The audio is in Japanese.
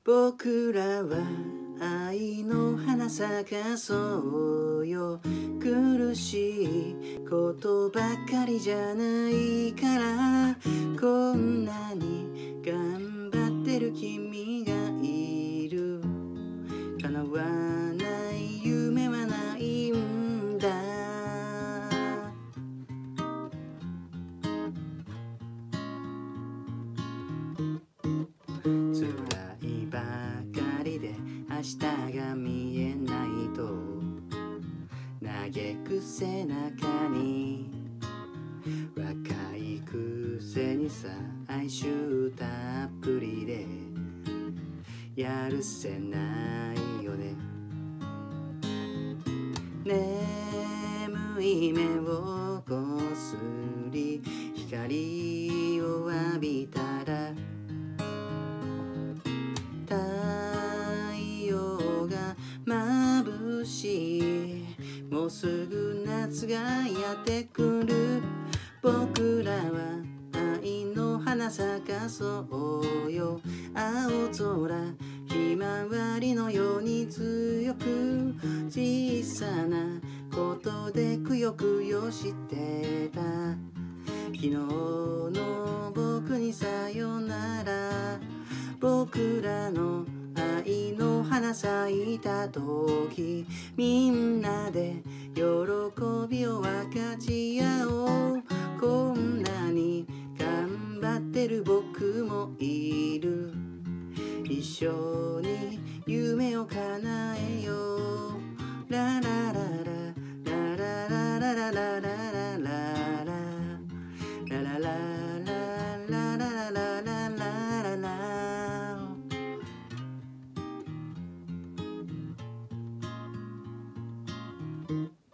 僕らは愛の花咲かそうよ。苦しいことばかりじゃないから、こんなに頑張ってる君がいる。叶わない夢はないんだ。辛いばかりで明日が見えないと嘆く背中に、若いくせにさ哀愁たっぷりでやるせないよね。眠い目をこすり光を浴びたら、太陽が眩しい。もうすぐ夏がやってくる。僕らは愛の花咲かそうよ。青空ひまわりのように強く、小さなことでくよくよしてた。昨日の僕にさよなら。僕らの愛の花咲いた時、みんなで喜びを分かち合おう。こんなに頑張ってる僕もいる。一緒に夢を叶えよう。ラララララララララララララララララララ。